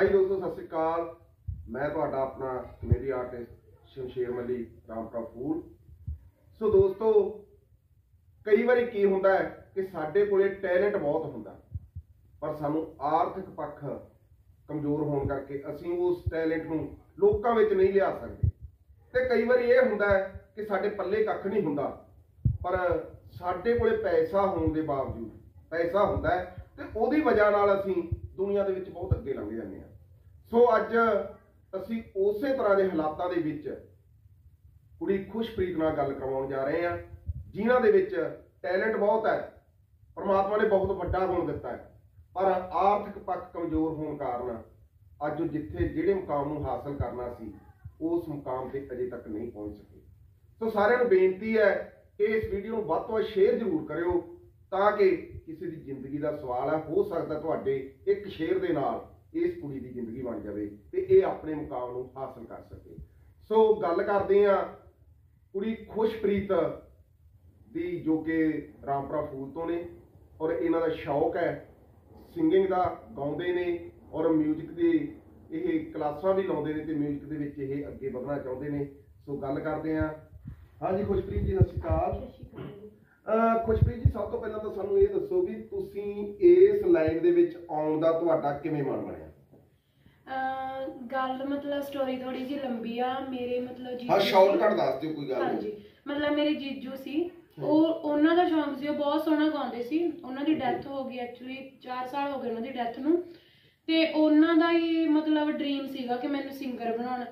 High दोस्तों सत श्री अकाल। मैं तुहाडा अपना कमेडी आर्टिस्ट शमशेर मली रामपुरा फूल। सो दोस्तों कई बार की होंदा है कि साडे कोले टैलेंट बहुत होंदा पर सानू आर्थिक पक्ष कमजोर होने करके असीं उस टैलेंट नूं लोकां विच नहीं लिया सकते। ते कई बार ये होंदा है कि साडे पल्ले कख नहीं हुंदा पर साडे कोले पैसा होने के बावजूद पैसा होंदा है ते ओहदी वजह नाल असीं दुनिया दे विच बहुत अगे लंघ जांदे हां। सो अज असीं उसे तरह के हालातां दे विच कुड़ी खुशप्रीत नाल गल करवाउण जा रहे हैं जिन्हां दे विच टैलेंट बहुत है, परमात्मा ने बहुत वड्डा गुण दिता है पर आर्थिक पक्ष कमजोर होने कारण अज जिथे जिहड़े मुकाम नूं हासिल करना सी उस मुकाम ते अजे तक नहीं पहुंच सके। सो सारिआं नूं बेनती है कि इस वीडियो नूं वध तों वध शेयर जरूर करियो ताकि किसी की जिंदगी का सवाल है, हो सकता तुहाडे एक शेयर दे नाल इस कुड़ी की जिंदगी बन जाए तो ये अपने मुकाम नूं हासिल कर सके। सो गल करते हैं कुड़ी खुशप्रीत दी जो कि रामपुरा फूल तो ने और इन्हां दा शौक है सिंगिंग का, गाउंदे ने और म्यूजिक की ये क्लासां भी लाउंदे ने ते म्यूजिक दे विच ये अगे बढ़ना चाहुंदे ने। सो गल करते हैं। हाँ जी खुशप्रीत जी सत श्री अकाल। खुशप्रीत जी सब तो पहला तो सानू ये दसो भी तुसी इस लाइन दे विच आउण दा तुहाडा किवें मन बनया? गल मतलब स्टोरी थोड़ी जी लंबी आ। मेरे मतलब जी हां शॉर्टकट दस दिओ कोई गल। हां जी मतलब मेरे जीजू सी ਉਹਨਾਂ ਦਾ ਸ਼ੌਂਕ ਸੀ, ਉਹ ਬਹੁਤ ਸੋਹਣਾ ਗਾਉਂਦੇ ਸੀ। ਉਹਨਾਂ ਦੀ ਡੈਥ ਹੋ ਗਈ ਐਕਚੁਅਲੀ 4 ਸਾਲ ਹੋ ਗਏ ਉਹਨਾਂ ਦੀ ਡੈਥ ਨੂੰ ਤੇ ਉਹਨਾਂ ਦਾ ਹੀ ਮਤਲਬ ਡ੍ਰੀਮ ਸੀਗਾ ਕਿ ਮੈਨੂੰ ਸਿੰਗਰ ਬਣਾਉਣਾ।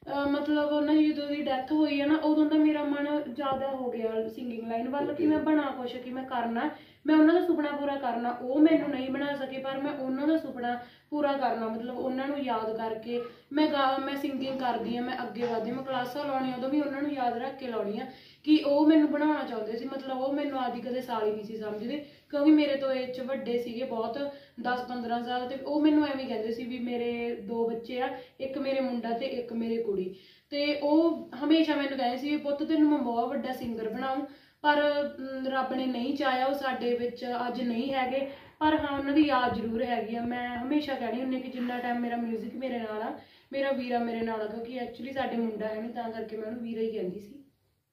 मतलब उन्होंने जो की डैथ हुई है ना उदों का मेरा मन ज़्यादा हो गया सिंगिंग लाइन वाल कि मैं बना कुछ कि मैं करना, मैं उन्होंने सुपना पूरा करना। वो मैनू नहीं बना सके पर मैं उन्होंने सुपना पूरा करना मतलब उन्होंने याद करके मैं सिंगिंग करती हाँ, मैं अगे बढ़ती, मैं क्लासा लानी उदों भी उन्होंने याद रख के लानी है कि वो मैनू बनाना चाहते थे। मतलब वो मैनू आदि कदे साली नहीं सी समझते क्योंकि मेरे तो एज च वड्डे सीगे बहुत 10-15 साल ते वो मैनू एवें कहते सी भी मेरे 2 बच्चे आ, एक मेरे मुंडा ते एक मेरे कुड़ी। ते वो हमेशा मैनू कहते सी पुत्त तैनूं मैं बहुत वड्डा सिंगर बनाऊं पर रब ने नहीं चाहया, वो साडे विच अज नहीं हैगे पर हाँ उन्हां दी याद जरूर हैगी आ। मैं हमेशा कहनी हुंदी कि जिन्ना टाइम मेरा म्यूजिक मेरे नाल आ, मेरा वीरा मेरे नाल आ क्योंकि एक्चुअली साडे मुंडा है नहीं तां करके मैं उहनूं वीरा ही कहंदी सी।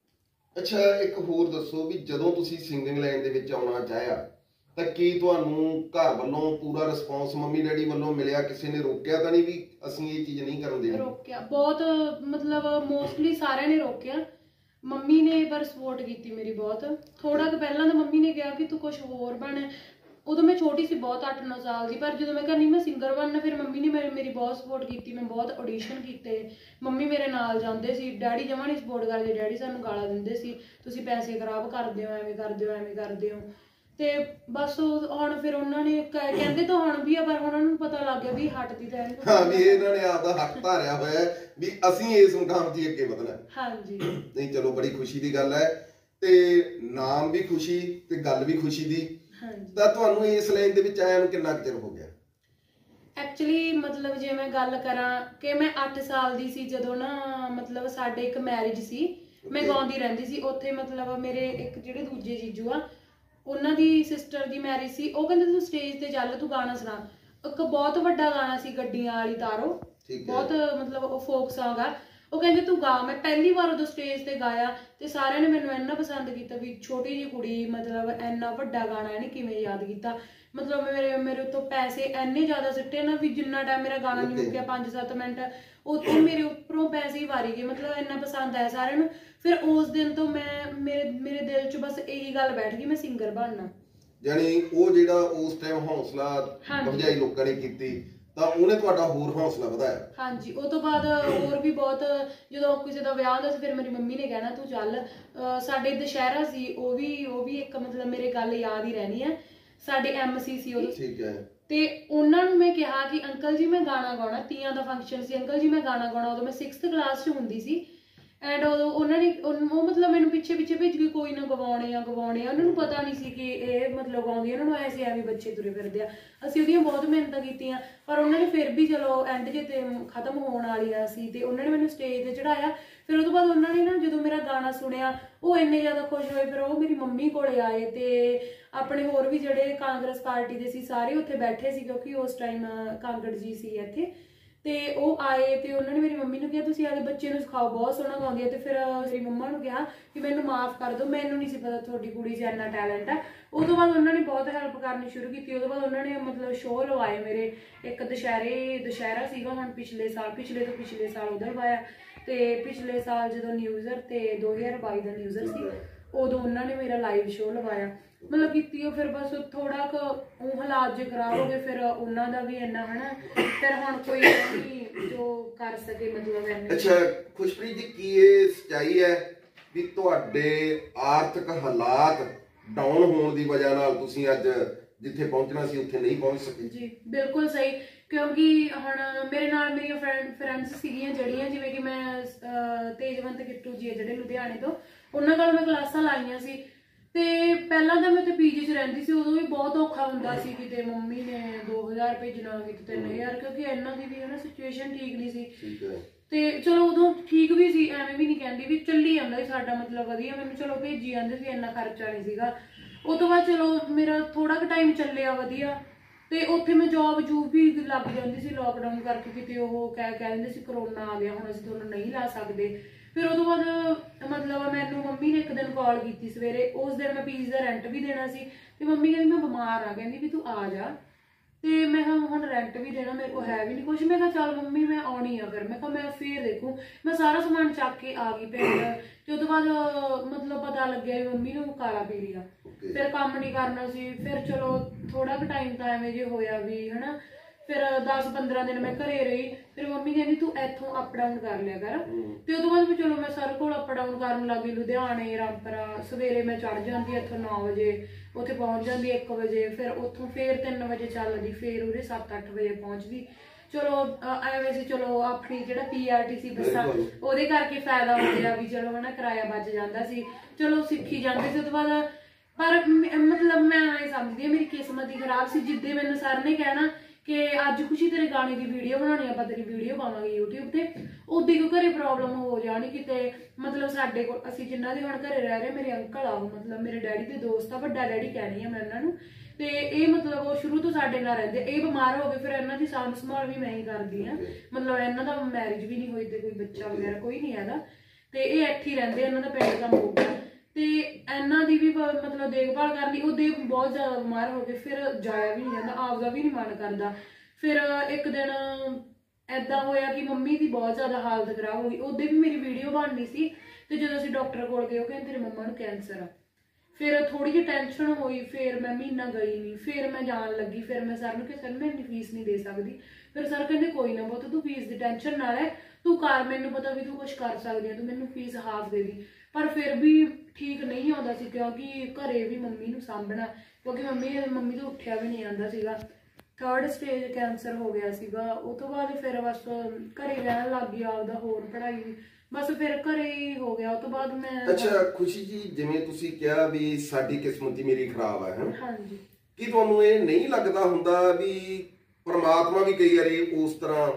अच्छा एक होर दसो भी जदों तुसीं सिंगिंग लाइन दे विच आउणा चाहिया तां की तुहानूं घर वल्लों पूरा रिस्पॉन्स मम्मी डैडी वल्लों मिलिया? किसी ने रोकिया तां नहीं भी असीं ये चीज़ नहीं करन देनी? रोकिया बहुत मतलब मोस्टली सारिਆਂ ने रोकिया। मम्मी ने पर सपोर्ट की मेरी बहुत। थोड़ा तो पहला तो मम्मी ने कहा कि तू कुछ होर बन, उदों मैं छोटी सी बहुत 8-9 साल की, पर जो मैं कहनी मैं सिंगर बनना फिर मम्मी ने मेरी बहुत सपोर्ट की। मैं बहुत ऑडिशन किए, मम्मी मेरे नाल जाते सी, डैडी जमा नहीं सपोर्ट करते, डैडी सानू गाला दिंदे सी तुसीं पैसे खराब करदे हो, एवें करदे हो एवें करदे हो। ते बस हुण फिर उन्होंने कहते तो हुण भी पर उन्होंने पता लग गया भी हटदी तो हां भी इन्हां ने आपदा हक धारिया होया भी असीं इस मुकाम ते अगे वधना। हां जी नहीं चलो बड़ी खुशी दी गल है ते नाम भी खुशी ते गल भी खुशी दी। हां जी तां तुहानूं इस लाइन दे विच आया नूं किन्ना चिर हो गया? एक्चुअली मतलब जे मैं गल करां कि मैं 8 साल दी सी जदों ना मतलब साडे एक मैरिज सी, मैं गाउंदी रहिंदी सी उत्थे। मतलब मेरे एक जिहड़े दूजे जीजू आ उन्हां दी सिस्टर दी मैरिज सी, वो कहंदे तू स्टेज ते चल तू गाना सुना। एक बहुत वड्डा गाना सी गड्डियां वाली तारो, बहुत मतलब वो फोक सॉन्ग आ। वो कहंदे तू गा। मैं पहली बार उदों स्टेज ते गाया ते सारिआं ने मैनूं इन्ना पसंद कीता भी छोटी जी कुड़ी मतलब इन्ना वड्डा गाना इहने किवें याद कीता। मतलब मेरे तो पैसे इन्ने ज़्यादा सिੱਟੇ ना भी जिन्ना टाइम मेरा गाना नहीं मुक्किया 5-7 मिनट उत्थे मेरे उपरों पैसे ही वारी गए। मतलब इन्ना पसंद आया सारिआं नूं। फिर उस दिन तो मैं मेरे दिल च बस यही गल बैठ गई मैं सिंगर बनना। यानी वो जिहड़ा उस टाइम हौसला भरजाई लोकां ने कीती ਤਾਂ ਉਹਨੇ ਤੁਹਾਡਾ ਹੋਰ ਹੌਸਲਾ ਵਧਾਇਆ? ਹਾਂਜੀ ਉਹ ਤੋਂ ਬਾਅਦ ਹੋਰ ਵੀ ਬਹੁਤ ਜਦੋਂ ਕਿਸੇ ਦਾ ਵਿਆਹ ਹੁੰਦਾ ਸੀ ਫਿਰ ਮੇਰੀ ਮੰਮੀ ਨੇ ਕਹਿਣਾ ਤੂੰ ਚੱਲ। ਸਾਡੇ ਦੁਸ਼ਹਿਰਾ ਸੀ ਉਹ ਵੀ ਇੱਕ ਮਤਲਬ ਮੇਰੇ ਗੱਲ ਯਾਦ ਹੀ ਰਹਿਣੀ ਹੈ। ਸਾਡੇ MC ਸੀ ਉਹ। ਠੀਕ ਹੈ। ਤੇ ਉਹਨਾਂ ਨੂੰ ਮੈਂ ਕਿਹਾ ਕਿ ਅੰਕਲ ਜੀ ਮੈਂ ਗਾਣਾ ਗਾਉਣਾ, ਤੀਆਂ ਦਾ ਫੰਕਸ਼ਨ ਸੀ, ਅੰਕਲ ਜੀ ਮੈਂ ਗਾਣਾ ਗਾਉਣਾ। ਉਦੋਂ ਮੈਂ 6th ਕਲਾਸ 'ਚ ਹੁੰਦੀ ਸੀ ਐਂਡ ਉਦੋਂ ਉਹਨਾਂ ਨੇ ਉਹ ਮਤਲਬ ਮੈਨੂੰ ਪਿੱਛੇ ਪਿੱਛੇ ਭੇਜ ਕੇ ਕੋਈ ਨਾ ਗਵਾਉਣੇ ਆ ਉਹਨਾਂ ਨੂੰ ਪਤਾ ਨਹੀਂ ਸੀ ਕਿ ਇਹ ਮਤਲਬ ਗਾਉਂਦੀ ਉਹਨਾਂ ਨੂੰ ਐਸੇ ਐਵੇਂ ਬੱਚੇ ਤੁਰੇ ਫਿਰਦੇ ਆ। ਅਸੀਂ ਉਹਦੀਆਂ ਬਹੁਤ ਮਿਹਨਤਾਂ ਕੀਤੀਆਂ ਪਰ ਉਹਨਾਂ ਨੇ ਫਿਰ ਵੀ ਚਲੋ ਐਂਡ ਜੇ ਤੇ ਖਤਮ ਹੋਣ ਵਾਲੀਆਂ ਸੀ ਤੇ ਉਹਨਾਂ ਨੇ ਮੈਨੂੰ ਸਟੇਜ ਤੇ ਚੜਾਇਆ। ਫਿਰ ਉਹ ਤੋਂ ਬਾਅਦ ਉਹਨਾਂ ਨੇ ਨਾ ਜਦੋਂ ਮੇਰਾ ਗਾਣਾ ਸੁਣਿਆ ਉਹ ਇੰਨੇ ਜ਼ਿਆਦਾ ਖੁਸ਼ ਹੋਏ, ਫਿਰ ਉਹ ਮੇਰੀ ਮੰਮੀ ਕੋਲੇ ਆਏ ਤੇ ਆਪਣੇ ਹੋਰ ਵੀ ਜਿਹੜੇ ਕਾਂਗਰਸ ਪਾਰਟੀ ਦੇ ਸੀ ਸਾਰੇ ਉੱਥੇ ਬੈਠੇ ਸੀ ਕਿਉਂਕਿ ਉਸ ਟਾਈਮ ਕਾਂਗੜ ਜੀ ਸੀ ਇੱਥੇ। ਤੇ ਉਹ ਆਏ ਤੇ ਉਹਨਾਂ ਨੇ ਮੇਰੀ ਮੰਮੀ ਨੂੰ ਕਿਹਾ ਤੁਸੀਂ ਆਲੇ ਬੱਚੇ ਨੂੰ ਸਿਖਾਓ, ਬਹੁਤ ਸੋਹਣਾ ਗਾਉਂਦੀ ਹੈ। ਤੇ ਫਿਰ ਮੇਰੀ ਮੰਮਾ ਨੂੰ ਕਿਹਾ ਕਿ ਮੈਨੂੰ ਮਾਫ ਕਰ ਦਿਓ, ਮੈਨੂੰ ਨਹੀਂ ਸੀ ਪਤਾ ਤੁਹਾਡੀ ਕੁੜੀ 'ਚ ਇੰਨਾ ਟੈਲੈਂਟ ਹੈ। ਉਹ ਤੋਂ ਬਾਅਦ ਉਹਨਾਂ ਨੇ ਬਹੁਤ ਹੈਲਪ ਕਰਨੀ ਸ਼ੁਰੂ ਕੀਤੀ। ਉਹ ਤੋਂ ਬਾਅਦ ਉਹਨਾਂ ਨੇ ਮਤਲਬ ਸ਼ੋਅ ਲਵਾਏ ਮੇਰੇ, ਇੱਕ ਦੁਸ਼ਹਿਰਾ ਸੀਗਾ ਹੁਣ ਪਿਛਲੇ ਤੋਂ ਪਿਛਲੇ ਸਾਲ ਉਹਦਾ ਲਵਾਇਆ ਤੇ ਪਿਛਲੇ ਸਾਲ ਜਦੋਂ ਨਿਊਜ਼ਰ ਤੇ 2022 ਦਾ ਨਿਊਜ਼ਰ ਸੀ ਉਦੋਂ ਉਹਨਾਂ ਨੇ ਮੇਰਾ ਲਾਈਵ ਸ਼ੋਅ ਲਵਾਇਆ ਮਤਲਬ ਕੀਤੀ। ਉਹ ਫਿਰ ਬਸ ਥੋੜਾ ਕੁ ਉਹ ਹਾਲਾਤ ਜੇ ਖਰਾਬ ਹੋ ਗਏ ਫਿਰ ਉਹਨਾਂ ਦਾ ਵੀ ਇੰਨਾ ਹਨਾ ਫਿਰ ਹੁਣ ਕੋਈ ਨਹੀਂ ਜੋ ਕਰ ਸਕੇ ਮਤਲਬ ਇੰਨੇ। ਅੱਛਾ ਖੁਸ਼ਪ੍ਰੀਤ ਜੀ, ਕੀ ਇਹ ਸੱਚਾਈ ਹੈ ਵੀ ਤੁਹਾਡੇ ਆਰਥਿਕ ਹਾਲਾਤ ਡਾਊਨ ਹੋਣ ਦੀ ਵਜ੍ਹਾ ਨਾਲ ਤੁਸੀਂ ਅੱਜ ਜਿੱਥੇ ਪਹੁੰਚਣਾ ਸੀ ਉੱਥੇ ਨਹੀਂ ਪਹੁੰਚ ਸਕੇ? ਜੀ ਬਿਲਕੁਲ ਸਹੀ, ਕਿਉਂਕਿ ਹੁਣ ਮੇਰੇ ਨਾਲ ਮੇਰੀਆਂ ਫਰੈਂਡਸ ਸੀਗੀਆਂ ਜਿਹੜੀਆਂ ਜਿਵੇਂ ਕਿ ਮੈਂ ਤੇਜਵੰਤ ਕਿੱਟੂ ਜੀ ਜਿਹੜੇ ਲੁਧਿਆਣੇ ਤੋਂ, ਉਹਨਾਂ ਨਾਲ ਮੈਂ ਕਲਾਸਾਂ ਲਾਈਆਂ ਸੀ। ਤੇ ਪਹਿਲਾਂ ਤਾਂ ਮੈਂ ਤੇ ਪੀਜੀ 'ਚ ਰਹਿੰਦੀ ਸੀ, ਉਦੋਂ ਵੀ ਬਹੁਤ ਔਖਾ ਹੁੰਦਾ ਸੀ, ਕਿਤੇ ਮੰਮੀ ਨੇ 2000 ਭੇਜਣਾ ਕਿਤੇ 3000 ਕਿਉਂਕਿ ਇਹਨਾਂ ਦੀ ਵੀ ਹਨਾ ਸਿਚੁਏਸ਼ਨ ਠੀਕ ਨਹੀਂ ਸੀ। ਤੇ ਚਲੋ ਉਦੋਂ ਠੀਕ ਵੀ ਸੀ, ਐਵੇਂ ਵੀ ਨਹੀਂ ਕਹਿੰਦੀ ਵੀ ਚੱਲੀ ਜਾਂਦਾ ਸੀ ਸਾਡਾ ਮਤਲਬ ਵਧੀਆ, ਮੈਨੂੰ ਚਲੋ ਭੇਜੀ ਜਾਂਦੇ ਸੀ, ਇੰਨਾ ਖਰਚਾ ਨਹੀਂ ਸੀਗਾ। ਉਹ ਤੋਂ ਬਾਅਦ ਚਲੋ ਮੇਰਾ ਥੋੜਾ ਕੁ ਟਾਈਮ ਚੱਲਿਆ ਵਧੀਆ ਤੇ ਉੱਥੇ ਮੈਂ ਜੂਬ ਵੀ ਲੱਗ ਜਾਂਦੀ ਸੀ ਲੋਕਡਾਊਨ ਕਰਕੇ, ਕਿਤੇ ਉਹ ਕਹਿ ਦਿੰਦੇ ਸੀ ਕਰੋਨਾ ਆ ਗਿਆ ਹੁਣ ਅਸੀਂ ਤੁਹਾਨੂੰ ਨਹੀਂ ਲਾ ਸਕਦੇ। ਫਿਰ ਉਹ ਤੋਂ ਬਾਅਦ ਮਤਲਬ ਮੈਨੂੰ ਮੰਮੀ ਨੇ ਇੱਕ ਦਿਨ ਕਾਲ ਕੀਤੀ ਸਵੇਰੇ, ਉਸ ਦਿਨ ਮੈਂ ਪੀਜੀ ਦਾ ਰੈਂਟ ਵੀ ਦੇਣਾ ਸੀ ਤੇ ਮੰਮੀ ਕਹਿੰਦੀ ਮੈਂ ਬਿਮਾਰ ਆ, ਕਹਿੰਦੀ ਵੀ ਤੂੰ ਆ ਜਾ। ਤੇ ਮੈਂ ਕਿਹਾ ਹੁਣ ਰੈਂਟ ਵੀ ਦੇਣਾ ਮੇਰੇ ਕੋਲ ਹੈ ਵੀ ਨਹੀਂ ਕੁਛ, ਮੈਂ ਕਿਹਾ ਚੱਲ ਮੰਮੀ ਮੈਂ ਆਉਣੀ ਆ। ਫਿਰ ਮੈਂ ਕਿਹਾ ਮੈਂ ਫੇਰ ਦੇਖੂ, ਮੈਂ ਸਾਰਾ ਸਮਾਨ ਚੱਕ ਕੇ ਆ ਗਈ ਪਿੰਡ। ਤੇ ਉਹ ਤੋਂ ਬਾਅਦ ਮਤਲਬ ਪਤਾ ਲੱਗਿਆ ਵੀ ਮੰਮੀ ਨੂੰ ਕਾਲਾ ਪੀ ਲਿਆ, ਫਿਰ ਕੰਮ ਨਹੀਂ ਕਰਨਾ ਸੀ। ਫਿਰ ਚਲੋ ਥੋੜਾ ਕੁ ਟਾਈਮ ਤਾਂ ਐਵੇਂ ਜੇ ਹੋਇਆ ਵੀ ਹਨਾ, ਫਿਰ 10-15 ਦਿਨ ਮੈਂ ਘਰੇ ਰਹੀ। ਫਿਰ ਮੰਮੀ ਕਹਿੰਦੀ ਤੂੰ ਇੱਥੋਂ ਅਪ ਡਾਊਨ ਕਰ ਲਿਆ ਕਰ। ਤੇ ਉਹ ਤੋਂ ਬਾਅਦ ਵੀ ਚਲੋ ਮੈਂ ਸਰ ਕੋਲ ਅਪ ਡਾਊਨ ਕਰਨ ਲੱਗ ਗਈ, ਲੁਧਿਆਣੇ ਰਾਮਪੁਰਾ। ਸਵੇਰੇ ਮੈਂ ਚੜ ਜਾਂਦੀ ਇੱਥੋਂ 9 ਵਜੇ, ਉੱਥੇ ਪਹੁੰਚ ਜਾਂਦੀ 1 ਵਜੇ, ਫਿਰ ਉੱਥੋਂ ਫਿਰ 3 ਵਜੇ ਚੱਲਦੀ, ਫਿਰ ਉਹਦੇ 7-8 ਵਜੇ ਪਹੁੰਚਦੀ। ਚਲੋ ਐਵੇਂ ਸੀ, ਚਲੋ ਆਪਣੀ ਜਿਹੜਾ PRTC ਬੱਸਾਂ ਉਹਦੇ ਕਰਕੇ ਫਾਇਦਾ ਹੋ ਗਿਆ ਵੀ ਚਲੋ ਹਨਾ ਕਿਰਾਇਆ ਬਚ ਜਾਂਦਾ ਸੀ, ਚਲੋ ਸਿੱਖੀ ਜਾਂਦੇ ਸੀ। ਉਹ ਤੋਂ ਬਾਅਦ ਪਰ ਮਤਲਬ ਮੈਂ ਐਂ ਸਮਝਦੀ ਹਾਂ ਮੇਰੀ ਕਿਸਮਤ ਹੀ ਖਰਾਬ ਸੀ। ਜਿੱਦੇ ਮੈਨੂੰ ਸਰ ਨੇ ਕਹਿਣਾ ਕਿ ਅੱਜ ਖੁਸ਼ੀ ਤੇਰੇ ਗਾਣੇ ਦੀ ਵੀਡੀਓ ਬਣਾਉਣੀ, ਆਪਾਂ ਤੇਰੀ ਵੀਡੀਓ ਪਾਵਾਂਗੇ YouTube ਤੇ, ਉਦੋਂ ਹੀ ਘਰੇ ਪ੍ਰੋਬਲਮ ਹੋ ਜਾਣੀ ਕਿਤੇ। ਮਤਲਬ ਸਾਡੇ ਕੋਲ ਅਸੀਂ ਜਿਨ੍ਹਾਂ ਦੇ ਹੁਣ ਘਰੇ ਰਹਿ ਰਹੇ, ਮੇਰੇ ਅੰਕਲ ਆ ਉਹ ਮਤਲਬ ਮੇਰੇ ਡੈਡੀ ਦੇ ਦੋਸਤ ਆ, ਵੱਡਾ ਡੈਡੀ ਕਹਿਣੀ ਆ ਮੈਂ ਉਹਨਾਂ ਨੂੰ। ਤੇ ਇਹ ਮਤਲਬ ਉਹ ਸ਼ੁਰੂ ਤੋਂ ਸਾਡੇ ਨਾਲ ਰਹਿੰਦੇ, ਇਹ ਬਿਮਾਰ ਹੋ ਗਏ ਫਿਰ ਇਹਨਾਂ ਦੀ ਸਾਂਭ ਸੰਭਾਲ ਵੀ ਮੈਂ ਹੀ ਕਰਦੀ ਹਾਂ। ਮਤਲਬ ਇਹਨਾਂ ਦਾ ਮੈਰਿਜ ਵੀ ਨਹੀਂ ਹੋਈ ਤੇ ਕੋਈ ਬੱਚਾ ਵਗੈਰਾ ਕੋਈ ਨਹੀਂ ਹੈਗਾ, ਤੇ ਇਹ ਇੱਥੇ ਹੀ ਰਹਿੰਦੇ, ਇਹਨਾਂ ਦਾ ਪਿੰਡ ਦਾ ਮੋਗਾ। ਤੇ ਇਹਨਾਂ ਦੀ ਵੀ ਮਤਲਬ ਦੇਖਭਾਲ ਕਰਨੀ, ਉਹਦੇ ਬਹੁਤ ਜ਼ਿਆਦਾ ਬਿਮਾਰ ਹੋ ਗਏ, ਫਿਰ ਜਾਇਆ ਵੀ ਨਹੀਂ ਜਾਂਦਾ, ਆਪਦਾ ਵੀ ਨਹੀਂ ਮਨ ਕਰਦਾ। ਫਿਰ ਇੱਕ ਦਿਨ ਏਦਾਂ ਹੋਇਆ ਕਿ ਮੰਮੀ ਦੀ ਬਹੁਤ ਜ਼ਿਆਦਾ ਹਾਲਤ ਖਰਾਬ ਹੋ ਗਈ, ਉਹਦੇ ਵੀ ਮੇਰੀ ਵੀਡੀਓ ਬਣਨੀ ਸੀ। ਤੇ ਜਦੋਂ ਅਸੀਂ ਡਾਕਟਰ ਕੋਲ ਗਏ ਉਹ ਕਹਿੰਦੇ ਤੇਰੇ ਮੰਮਾ ਨੂੰ ਕੈਂਸਰ ਆ। ਫਿਰ ਥੋੜੀ ਜਿਹੀ ਟੈਨਸ਼ਨ ਹੋਈ, ਫਿਰ ਮੈਂ ਮਹੀਨਾ ਗਈ ਨਹੀਂ, ਫਿਰ ਮੈਂ ਜਾਣ ਲੱਗੀ। ਫਿਰ ਮੈਂ ਸਰ ਨੂੰ ਕਿਹਾ ਸਰ ਮੈਂ ਇੰਨੀ ਫੀਸ ਨਹੀਂ ਦੇ ਸਕਦੀ। ਫਿਰ ਸਰ ਕਹਿੰਦੇ ਕੋਈ ਨਾ ਪੁੱਤ ਤੂੰ ਫੀਸ ਦੀ ਟੈਨਸ਼ਨ ਨਾ ਲੈ, ਤੂੰ ਕਰ, ਮੈਨੂੰ ਪਤਾ ਵੀ ਤੂੰ ਕੁਛ ਕਰ ਸਕਦੀ ਹੈ, ਤੂੰ ਮੈਨੂੰ ਫੀਸ ਹਾਫ ਦੇ ਦੀ। ਪਰ ਫਿਰ ਵੀ ਠੀਕ ਨਹੀਂ ਆਉਂਦਾ ਸੀ ਕਿਉਂਕਿ ਘਰੇ ਵੀ ਮੰਮੀ ਨੂੰ ਸਾਂਭਣਾ, ਕਿਉਂਕਿ ਮੰਮੀ ਤੋਂ ਉੱਠਿਆ ਵੀ ਨਹੀਂ ਜਾਂਦਾ ਸੀਗਾ। 3rd ਸਟੇਜ ਕੈਂਸਰ ਹੋ ਗਿਆ ਸੀਗਾ। ਉਹ ਤੋਂ ਬਾਅਦ ਫਿਰ ਬਸ ਘਰੇ ਰਹਿਣ ਲੱਗ ਗਈ, ਆਪਦਾ ਹੋਰ ਪੜ੍ਹਾਈ ਬਸ ਫਿਰ ਘਰੇ ਹੀ ਹੋ ਗਿਆ। ਉਹ ਤੋਂ ਬਾਅਦ ਮੈਂ ਅੱਛਾ ਖੁਸ਼ੀ ਜੀ, ਜਿਵੇਂ ਤੁਸੀਂ ਕਿਹਾ ਵੀ ਸਾਡੀ ਕਿਸਮਤ ਹੀ ਮੇਰੀ ਖਰਾਬ ਹੈ, ਹਾਂਜੀ, ਕੀ ਤੁਹਾਨੂੰ ਇਹ ਨਹੀਂ ਲੱਗਦਾ ਹੁੰਦਾ ਵੀ ਪਰਮਾਤਮਾ ਵੀ ਕਈ ਵਾਰੀ ਉਸ ਤਰ੍ਹਾਂ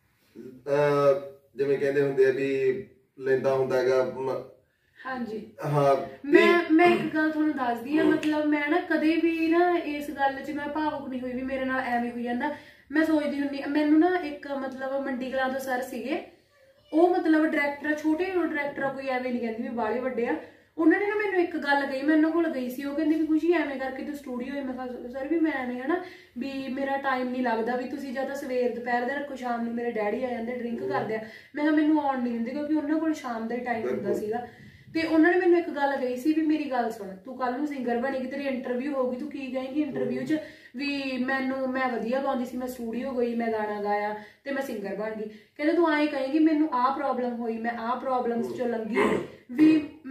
ਜਿਵੇਂ ਕਹਿੰਦੇ ਹੁੰਦੇ ਆ ਵੀ ਲੈਂਦਾ ਹੁੰਦਾ ਹੈਗਾ? ਹਾਂਜੀ ਹਾਂ, ਮੈਂ ਇੱਕ ਗੱਲ ਤੁਹਾਨੂੰ ਦੱਸਦੀ ਆ, ਮਤਲਬ ਮੈਂ ਨਾ ਕਦੇ ਵੀ ਨਾ ਇਸ ਗੱਲ 'ਚ ਮੈਂ ਭਾਵੁਕ ਨਹੀਂ ਹੋਈ ਵੀ ਮੇਰੇ ਨਾਲ ਐਵੇਂ ਹੋਈ ਜਾਂਦਾ। ਮੈਂ ਸੋਚਦੀ ਹੁੰਦੀ, ਮੈਨੂੰ ਨਾ ਇੱਕ ਮਤਲਬ ਮੰਡੀ ਕਲਾਂ ਤੋਂ ਸਰ ਸੀਗੇ, ਉਹ ਮਤਲਬ ਡਾਇਰੈਕਟਰ, ਛੋਟੇ ਡਾਇਰੈਕਟਰ, ਕੋਈ ਐਵੇਂ ਨਹੀਂ ਕਹਿੰਦੀ ਵੀ ਬਾਹਲੇ ਵੱਡੇ ਆ। ਉਹਨਾਂ ਨੇ ਨਾ ਮੈਨੂੰ ਇੱਕ ਗੱਲ ਕਹੀ, ਮੈਂ ਉਹਨਾਂ ਕੋਲ ਗਈ ਸੀ, ਉਹ ਕਹਿੰਦੇ ਵੀ ਖੁਸ਼ੀ ਐਵੇਂ ਕਰਕੇ ਤੂੰ ਸਟੂਡੀਓ। ਮੈਂ ਕਿਹਾ ਸਰ ਵੀ ਮੈਂ ਐਵੇਂ ਹਨਾ ਵੀ ਮੇਰਾ ਟਾਈਮ ਨਹੀਂ ਲੱਗਦਾ, ਵੀ ਤੁਸੀਂ ਜਾਂ ਤਾਂ ਸਵੇਰ ਦੁਪਹਿਰ ਦਾ ਰੱਖੋ, ਸ਼ਾਮ ਨੂੰ ਮੇਰੇ ਡੈਡੀ ਆ ਜਾਂਦੇ ਡਰਿੰਕ ਕਰਦੇ ਆ। ਮੈਂ ਕਿਹਾ ਮੈਨੂੰ ਆਉਣ ਨਹੀਂ ਦਿੰਦੇ ਕਿਉਂਕਿ ਉਹਨਾਂ ਕੋਲ ਸ਼ਾਮ ਦਾ ਹੀ ਟਾਈਮ ਹੁੰਦਾ ਸੀਗਾ। ਤੇ ਉਹਨਾਂ ਨੇ ਮੈਨੂੰ ਇੱਕ ਗੱਲ ਕਹੀ ਸੀ ਵੀ ਮੇਰੀ ਗੱਲ ਸੁਣ, ਤੂੰ ਕੱਲ ਨੂੰ ਸਿੰਗਰ ਬਣੇਗੀ, ਤੇਰੀ ਇੰਟਰਵਿਊ ਹੋਊਗੀ, ਤੂੰ ਕੀ ਕਹੇਂਗੀ ਇੰਟਰਵਿਊ 'ਚ ਵੀ ਮੈਂ ਵਧੀਆ ਗਾਉਂਦੀ ਸੀ, ਮੈਂ ਸਟੂਡੀਓ ਗਈ, ਮੈਂ ਗਾਣਾ ਗਾਇਆ ਤੇ ਮੈਂ ਸਿੰਗਰ ਬਣ ਗਈ। ਕਹਿੰਦੇ ਤੂੰ ਐਂ ਕਹੇਂਗੀ ਮੈਨੂੰ ਆਹ ਪ੍ਰੋਬਲਮ ਹੋਈ, ਮੈਂ ਆਹ ਪ੍ਰੋਬਲਮਸ 'ਚੋਂ ਲੰਘੀ, ਵੀ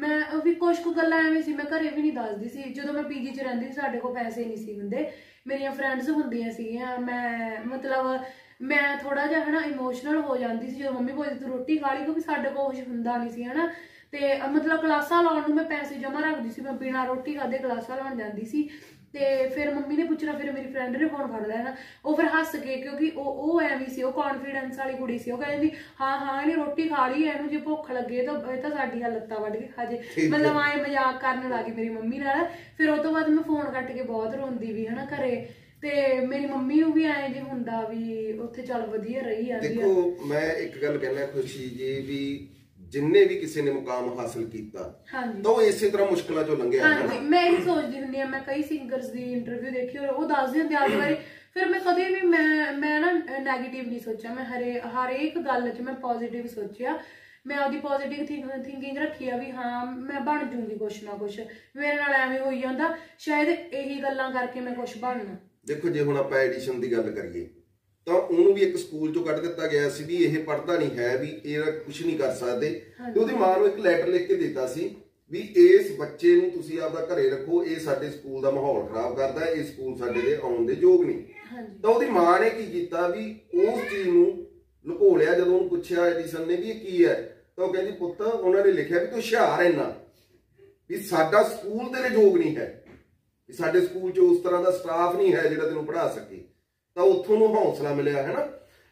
ਮੈਂ ਵੀ ਕੁਛ ਕੁ ਗੱਲਾਂ ਐਵੇਂ ਸੀ ਮੈਂ ਘਰੇ ਵੀ ਨਹੀਂ ਦੱਸਦੀ ਸੀ। ਜਦੋਂ ਮੈਂ ਪੀਜੀ 'ਚ ਰਹਿੰਦੀ ਸੀ ਸਾਡੇ ਕੋਲ ਪੈਸੇ ਨਹੀਂ ਸੀ ਹੁੰਦੇ, ਮੇਰੀਆਂ ਫਰੈਂਡਸ ਹੁੰਦੀਆਂ ਸੀਗੀਆਂ, ਮੈਂ ਮਤਲਬ ਮੈਂ ਥੋੜਾ ਜਿਹਾ ਹਨਾ ਇਮੋਸ਼ਨਲ ਹੋ ਜਾਂਦੀ ਸੀ ਜਦੋਂ ਮੰਮੀ ਬੋਲਦੀ ਤੂੰ ਰੋਟੀ ਖਾ ਲਈ, ਕਿਉਂਕਿ ਸਾਡੇ ਕੋਲ ਕੁਛ ਹੁੰਦਾ ਨਹੀਂ ਸੀ ਹਨਾ। ਤੇ ਮਤਲਬ ਕਲਾਸਾਂ ਲਾਉਣ ਨੂੰ ਮੈਂ ਪੈਸੇ ਜਮ੍ਹਾਂ ਰੱਖਦੀ ਸੀ, ਮੈਂ ਬਿਨਾਂ ਰੋਟੀ ਖਾਧੇ ਕਲਾਸਾਂ ਲਾਉਣ ਜਾਂਦੀ ਸੀ। ਤੇ ਫਿਰ ਮੰਮੀ ਨੇ ਪੁੱਛਣਾ, ਫਿਰ ਮੇਰੀ ਫਰੈਂਡ ਨੇ ਫੋਨ ਫੜ ਲੈਣਾ, ਉਹ ਫਿਰ ਹੱਸ ਕੇ, ਕਿਉਂਕਿ ਉਹ ਐਵੇਂ ਸੀ, ਉਹ ਕੌਨਫੀਡੈਂਸ ਵਾਲੀ ਕੁੜੀ ਸੀ, ਉਹ ਕਹਿੰਦੀ ਹਾਂ ਇਹਨੇ ਰੋਟੀ ਖਾ ਲਈ, ਇਹਨੂੰ ਜੇ ਭੁੱਖ ਲੱਗੇ ਤਾਂ ਇਹ ਤਾਂ ਸਾਡੀਆਂ ਲੱਤਾਂ ਵੱਢ ਕੇ ਖਾ ਜੇ, ਮਤਲਬ ਆਏ ਮਜ਼ਾਕ ਕਰਨ ਲੱਗੀ ਮੇਰੀ ਮੰਮੀ ਨਾਲ। ਫਿਰ ਉਹ ਤੋਂ ਬਾਅਦ ਮੈਂ ਫੋਨ ਕੱਟ ਕੇ ਬਹੁਤ ਰੋਂਦੀ ਵੀ ਹਨਾ ਘਰੇ, ਤੇ ਮੇਰੀ ਮੰਮੀ ਨੂੰ ਵੀ ਐਂ ਜੇ ਹੁੰਦਾ ਵੀ ਉੱਥੇ ਚੱਲ ਵਧੀਆ ਰਹੀ ਜਾਂਦੀ ਆ। ਦੇਖੋ ਮੈਂ ਇੱਕ ਗੱਲ ਕਹਿਣਾ ਖੁਸ਼ੀ ਜੀ, ਵੀ ਜਿੰਨੇ ਵੀ ਕਿਸੇ ਨੇ ਮੁਕਾਮ ਹਾਸਲ ਕੀਤਾ ਤਾਂ ਉਹ ਇਸੇ ਤਰ੍ਹਾਂ ਮੁਸ਼ਕਲਾਂ ਚੋਂ ਲੰਘਿਆ ਹੈ ਨਾ। ਮੈਂ ਇਹ ਸੋਚਦੀ ਹੁੰਦੀ ਆ, ਮੈਂ ਕਈ ਸਿੰਗਰਸ ਦੀ ਇੰਟਰਵਿਊ ਦੇਖੀ ਔਰ ਉਹ ਦੱਸਦੇ ਹੁੰਦੇ ਆਪਦੇ ਬਾਰੇ, ਫਿਰ ਮੈਂ ਕਦੇ ਵੀ ਮੈਂ ਨਾ ਨੈਗੇਟਿਵ ਨਹੀਂ ਸੋਚਿਆ, ਮੈਂ ਹਰੇਕ ਗੱਲ 'ਚ ਮੈਂ ਪੋਜ਼ਿਟਿਵ ਸੋਚਿਆ, ਮੈਂ ਆਪਦੀ ਪੋਜ਼ਿਟਿਵ ਥਿੰਕਿੰਗ ਰੱਖੀ ਆ ਵੀ ਹਾਂ ਮੈਂ ਬਣ ਜੂੰਗੀ ਕੁਛ ਨਾ ਕੁਛ, ਮੇਰੇ ਨਾਲ ਐਵੇਂ ਹੋਈ ਜਾਂਦਾ, ਸ਼ਾਇਦ ਇਹੀ ਗੱਲਾਂ ਕਰਕੇ ਮੈਂ ਕੁਛ ਬਣਨਾ। ਦੇਖੋ ਜੇ ਹੁਣ ਆਪਾਂ ਐਡੀਸ਼ਨ ਦੀ ਗੱਲ ਕਰੀਏ ਤਾਂ ਉਹਨੂੰ ਵੀ ਇੱਕ ਸਕੂਲ ਚੋਂ ਕੱਢ ਦਿੱਤਾ ਗਿਆ ਸੀ ਵੀ ਇਹ ਪੜ੍ਹਦਾ ਨਹੀਂ ਹੈ, ਵੀ ਇਹ ਕੁਝ ਨਹੀਂ ਕਰ ਸਕਦੇ, ਤੇ ਉਹਦੀ ਮਾਂ ਨੂੰ ਇੱਕ ਲੈਟਰ ਲਿਖ ਕੇ ਦਿੱਤਾ ਸੀ ਵੀ ਇਸ ਬੱਚੇ ਨੂੰ ਤੁਸੀਂ ਆਪਦਾ ਘਰੇ ਰੱਖੋ, ਇਹ ਸਾਡੇ ਸਕੂਲ ਦਾ ਮਾਹੌਲ ਖਰਾਬ ਕਰਦਾ, ਇਹ ਸਕੂਲ ਸਾਡੇ ਦੇ ਆਉਣ ਦੇ ਯੋਗ ਨਹੀਂ। ਤਾਂ ਉਹਦੀ ਮਾਂ ਨੇ ਕੀ ਕੀਤਾ ਵੀ ਉਸ ਚੀਜ਼ ਨੂੰ ਲੁਕੋ ਲਿਆ। ਜਦੋਂ ਉਹਨੂੰ ਪੁੱਛਿਆ ਐਡੀਸਨ ਨੇ ਵੀ ਇਹ ਕੀ ਹੈ, ਤਾਂ ਉਹ ਕਹਿੰਦੀ ਪੁੱਤ ਉਹਨਾਂ ਨੇ ਲਿਖਿਆ ਵੀ ਤੂੰ ਹੁਸ਼ਿਆਰ ਇੰਨਾ ਵੀ ਸਾਡਾ ਸਕੂਲ ਤੇਰੇ ਯੋਗ ਨਹੀਂ ਹੈ, ਵੀ ਸਾਡੇ ਸਕੂਲ 'ਚ ਉਸ ਤਰ੍ਹਾਂ ਦਾ ਸਟਾਫ ਨਹੀਂ ਹੈ ਜਿਹੜਾ ਤੈਨੂੰ ਪੜ੍ਹਾ ਸਕੇ। ਤਾਂ ਉੱਥੋਂ ਨੂੰ ਹੌਸਲਾ ਮਿਲਿਆ ਹੈ ਨਾ।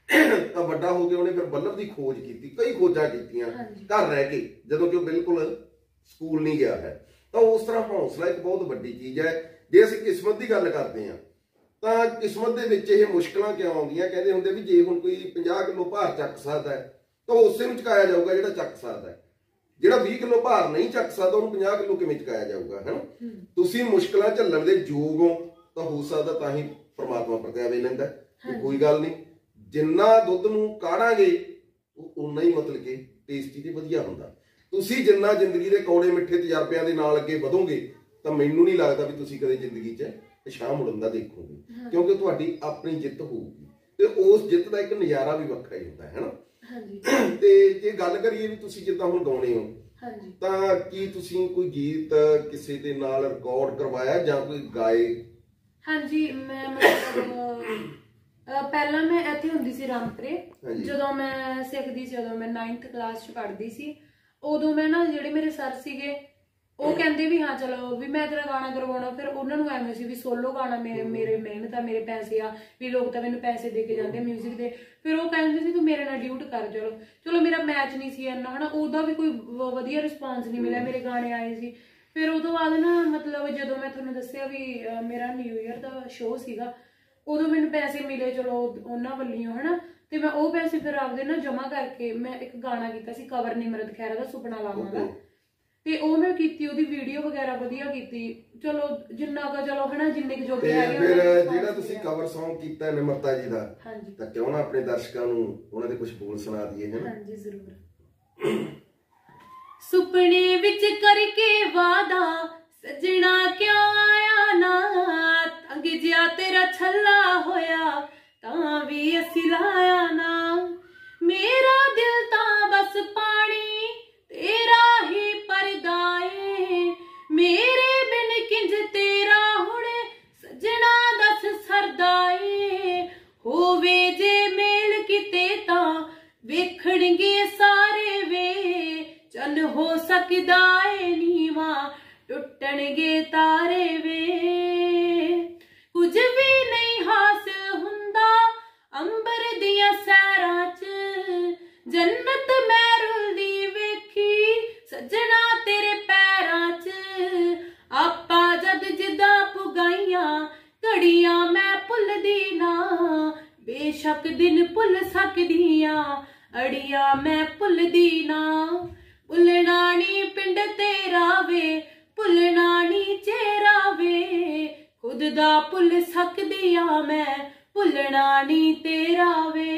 ਤਾਂ ਵੱਡਾ ਹੋ ਕੇ ਉਹਨੇ ਫਿਰ ਬੱਲਬ ਦੀ ਖੋਜ ਕੀਤੀ, ਕਈ ਖੋਜਾਂ ਕੀਤੀਆਂ ਘਰ ਰਹਿ ਕੇ, ਜਦੋਂ ਕਿ ਉਹ ਬਿਲਕੁਲ ਸਕੂਲ ਨਹੀਂ ਗਿਆ ਹੈ। ਤਾਂ ਉਸ ਤਰ੍ਹਾਂ ਹੌਸਲਾ ਇੱਕ ਬਹੁਤ ਵੱਡੀ ਚੀਜ਼ ਹੈ। ਜੇ ਅਸੀਂ ਕਿਸਮਤ ਦੀ ਗੱਲ ਕਰਦੇ ਹਾਂ ਤਾਂ ਕਿਸਮਤ ਦੇ ਵਿੱਚ ਇਹ ਮੁਸ਼ਕਲਾਂ ਕਿਉਂ ਆਉਂਦੀਆਂ? ਕਹਿੰਦੇ ਹੁੰਦੇ ਵੀ ਜੇ ਹੁਣ ਕੋਈ 50 ਕਿਲੋ ਭਾਰ ਚੱਕ ਸਕਦਾ ਹੈ ਤਾਂ ਉਸੇ ਨੂੰ ਚੁਕਾਇਆ ਜਾਊਗਾ ਜਿਹੜਾ ਚੱਕ ਸਕਦਾ ਹੈ, ਜਿਹੜਾ 20 ਕਿਲੋ ਭਾਰ ਨਹੀਂ ਚੱਕ ਸਕਦਾ ਉਹਨੂੰ 50 ਕਿਲੋ ਕਿਵੇਂ ਚੁਕਾਇਆ ਜਾਊਗਾ, ਹੈ ਨਾ। ਤੁਸੀਂ ਮੁਸ਼ਕਲਾਂ ਝੱਲਣ ਦੇ ਯੋਗ ਹੋ ਤਾਂ ਹੋ ਸਕਦਾ ਤਾਂ ਹੀ ਪਰਮਾਤਮਾ ਪ੍ਰਗਟਾਵੇ ਲੈਂਦਾ। ਕੋਈ ਗੱਲ ਨਹੀਂ, ਜਿੰਨਾ ਦੁੱਧ ਨੂੰ ਕਾੜਾਂਗੇ ਉਹ ਉਨਾ ਹੀ ਮਤਲਬ ਕਿ ਟੇਸਟੀ ਤੇ ਵਧੀਆ ਹੁੰਦਾ। ਤੁਸੀਂ ਜਿੰਨਾ ਜ਼ਿੰਦਗੀ ਦੇ ਕੌੜੇ ਮਿੱਠੇ ਤਜਰਬਿਆਂ ਦੇ ਨਾਲ ਅੱਗੇ ਵਧੋਗੇ ਤਾਂ ਮੈਨੂੰ ਨਹੀਂ ਲੱਗਦਾ ਵੀ ਤੁਸੀਂ ਕਦੇ ਜ਼ਿੰਦਗੀ 'ਚ ਪਿਛਾਂਹ ਮੁੜਨ ਦਾ ਦੇਖੋਗੇ, ਕਿਉਂਕਿ ਤੁਹਾਡੀ ਆਪਣੀ ਜਿੱਤ ਹੋਊਗੀ ਤੇ ਉਸ ਜਿੱਤ ਦਾ ਇੱਕ ਨਜ਼ਾਰਾ ਵੀ ਵੱਖਰਾ ਹੀ ਹੁੰਦਾ ਹੈ ਨਾ। ਤੇ ਜੇ ਗੱਲ ਕਰੀਏ ਵੀ ਤੁਸੀਂ ਜਿੱਦਾਂ ਹੁਣ ਗਾਉਣੇ ਹੋ ਤਾਂ ਕੀ ਤੁਸੀਂ ਕੋਈ ਗੀਤ ਕਿਸੇ ਦੇ ਨਾਲ ਰਿਕਾਰਡ ਕਰਵਾਇਆ ਜਾਂ ਕੋਈ ਗਾਏ? ਹਾਂਜੀ, ਮੈਂ ਮਤਲਬ ਪਹਿਲਾਂ ਮੈਂ ਇੱਥੇ ਹੁੰਦੀ ਸੀ ਰਾਮਪੁਰੇ, ਜਦੋਂ ਮੈਂ ਸਿੱਖਦੀ ਸੀ, ਜਦੋਂ ਮੈਂ 9th ਕਲਾਸ 'ਚ ਪੜ੍ਹਦੀ ਸੀ, ਉਦੋਂ ਮੈਂ ਨਾ ਜਿਹੜੇ ਮੇਰੇ ਸਰ ਸੀਗੇ ਉਹ ਕਹਿੰਦੇ ਵੀ ਹਾਂ ਚਲੋ ਵੀ ਮੈਂ ਤੇਰਾ ਗਾਣਾ ਕਰਵਾਉਣਾ। ਫਿਰ ਉਹਨਾਂ ਨੂੰ ਐਵੇਂ ਸੀ ਵੀ ਸੋਲੋ ਗਾਣਾ ਮੇਰੇ ਮਿਹਨਤ ਆ, ਮੇਰੇ ਪੈਸੇ ਆ, ਵੀ ਲੋਕ ਤਾਂ ਮੈਨੂੰ ਪੈਸੇ ਦੇ ਕੇ ਜਾਂਦੇ ਮਿਊਜ਼ਿਕ ਦੇ। ਫਿਰ ਉਹ ਕਹਿੰਦੇ ਸੀ ਤੂੰ ਮੇਰੇ ਨਾਲ ਡਿਊਟ ਕਰ। ਚਲੋ ਮੇਰਾ ਮੈਚ ਨਹੀਂ ਸੀ ਇੰਨਾ ਹਨਾ, ਉਹਦਾ ਵੀ ਕੋਈ ਵਧੀਆ ਰਿਸਪੌਂਸ ਨਹੀਂ ਮਿਲਿਆ, ਮੇਰੇ ਗਾਣੇ ਆਏ ਸੀ। ਫਿਰ ਉਹ ਤੋਂ ਬਾਅਦ ਨਾ ਮਤਲਬ ਜਦੋਂ ਮੈਂ ਤੁਹਾਨੂੰ ਦੱਸਿਆ ਵੀ ਮੇਰਾ ਨਿਊ ਈਅਰ ਦਾ ਸ਼ੋਅ ਸੀਗਾ, ਉਦੋਂ ਮੈਨੂੰ ਪੈਸੇ ਮਿਲੇ ਚਲੋ ਉਹਨਾਂ ਵੱਲੋਂ ਹਨਾ, ਤੇ ਮੈਂ ਉਹ ਪੈਸੇ ਫਿਰ ਆਪਦੇ ਨਾ ਜਮ੍ਹਾਂ ਕਰਕੇ ਮੈਂ ਇੱਕ ਗਾਣਾ ਕੀਤਾ ਸੀ ਕਵਰ ਨਿਮਰਤ ਖਹਿਰਾ ਦਾ ਸੁਪਨਾ ਲਾਵਾਂ ਦਾ, ਤੇ ਉਹ ਮੈਂ ਕੀਤੀ, ਉਹਦੀ ਵੀਡੀਓ ਵਗੈਰਾ ਵਧੀਆ ਕੀਤੀ। ਚਲੋ ਜਿੰਨਾ ਕੁ ਚਲੋ ਹਨਾ ਜਿੰਨੇ ਕੁ ਜੋਗੇ ਹੈਗੇ। ਫਿਰ ਜਿਹੜਾ ਤੁਸੀਂ ਕਵਰ Song ਕੀਤਾ ਨਿਮਰਤਾ ਜੀ ਦਾ, ਤਾਂ ਕਿਉਂ ਨਾ ਆਪਣੇ ਦਰਸ਼ਕਾਂ ਨੂੰ ਉਹਨਾਂ ਦੇ ਕੁਝ ਬੋਲ ਸੁਣਾ ਦਈਏ। ਹਾਂਜੀ ਜ਼ਰੂਰ। ਸੁਪਨੇ ਵਿੱਚ ਕਰਕੇ ਵਾਦਾ ਸਜਣਾ ਕਿਉਂ ਆਇਆ ਨਾ, ਤੰਗ ਜਿਆ ਤੇਰਾ ਛੱਲਾ ਹੋਇਆ ਤਾਂ ਵੀ ਅਸੀਂ ਲਾਇਆ ਨਾ, ਮੇਰਾ ਦਿਲ ਤਾਂ ਬਸ ਪਾਣੀ ਤੇਰਾ ਹੀ ਪਰਦਾ ਏ, ਮੇਰੇ ਬਿਨ ਕਿੰਜ ਤੇਰਾ ਹੁਣ ਸਜਣਾ ਦੱਸ ਸਰਦਾ ਏ, ਹੋਵੇ ਜੇ ਮੇਲ ਕਿਤੇ ਤਾਂ ਵੇਖਣਗੇ ਸਾਰੇ ਵੇ, ਚੰਨ ਹੋ ਸਕਦਾ ਏ ਨੀਵਾਂ ਟੁੱਟਣਗੇ ਤਾਰੇ ਵੇ, ਕੁਝ ਵੀ ਨਹੀਂ ਹਾਸਿਲ ਹੁੰਦਾ ਅੰਬਰ ਦੀਆਂ ਸੈਰਾਂ 'ਚ, ਜੰਨਤ ਮੈਂ ਰੁਲਦੀ ਵੇਖੀ ਸੱਜਣਾ ਤੇਰੇ ਪੈਰਾਂ 'ਚ, ਆਪਾਂ ਜਦ ਜਿੱਦਾਂ ਪੁਗਾਈਆਂ ਘੜੀਆਂ ਮੈਂ ਭੁੱਲਦੀ ਨਾ, ਬੇਸ਼ੱਕ ਦਿਨ ਭੁੱਲ ਸਕਦੀਆਂ ਅੜੀਆਂ ਮੈਂ ਭੁੱਲਦੀ ਨਾ, ਭੁੱਲਣਾ ਨੀ ਪਿੰਡ ਤੇਰਾ ਵੇ, ਭੁੱਲਣਾ ਨੀ ਚਿਹਰਾ ਵੇ, ਖੁਦ ਦਾ ਭੁੱਲ ਸਕਦੀ ਆ ਮੈਂ, ਭੁੱਲਣਾ ਨੀ ਤੇਰਾ ਵੇ।